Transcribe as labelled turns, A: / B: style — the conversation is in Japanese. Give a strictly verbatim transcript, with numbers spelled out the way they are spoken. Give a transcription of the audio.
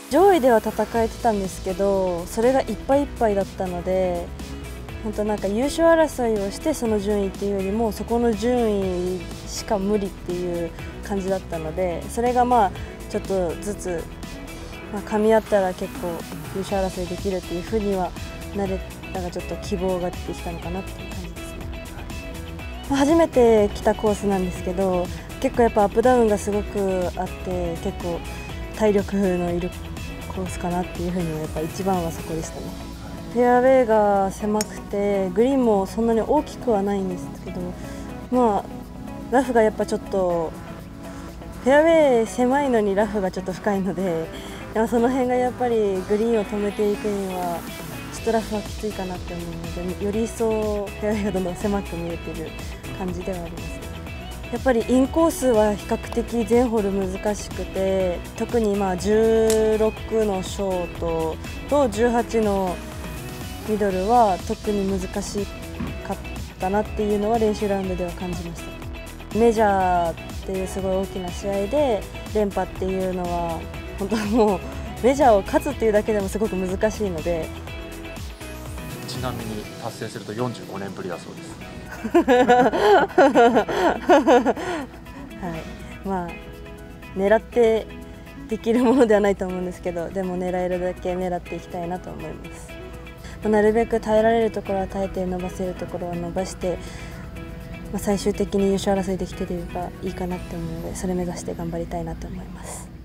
A: 上位では戦えてたんですけど、それがいっぱいいっぱいだったので、本当なんか優勝争いをしてその順位っていうよりも、そこの順位しか無理っていう感じだったので、それがまあちょっとずつ、まあ、噛み合ったら結構優勝争いできるっていうふうにはなれたが、ちょっと希望が出てきたのかなっていう感じですね。まあ、初めて来たコースなんですけど、結構やっぱアップダウンがすごくあって、結構体力のいるコースかなっていうふうには、やっぱ一番はそこでしたね。フェアウェイが狭くて、グリーンもそんなに大きくはないんですけど、まあラフがやっぱちょっとフェアウェイ狭いのにラフがちょっと深いので、その辺がやっぱりグリーンを止めていくにはちょっとラフはきついかなって思うので、より一層フェアウェイがどんどん狭く見えてる感じではありますね。やっぱりインコースは比較的全ホール難しくて、特にまあじゅうろくのショートとじゅうはちのミドルは特に難しかったなっていうのは練習ラウンドでは感じました。メジャーっていうすごい大きな試合で連覇っていうのは本当にもうメジャーを勝つっていうだけでもすごく難しいので。
B: ちなみに達成するとよんじゅうごねんぶりだそうです。
A: はい、まあ狙ってできるものではないと思うんですけど、でも狙えるだけ狙っていきたいなと思います。まあ、なるべく耐えられるところは耐えて、伸ばせるところは伸ばして、まあ、最終的に優勝争いできていればいいかなって思うので、それ目指して頑張りたいなと思います。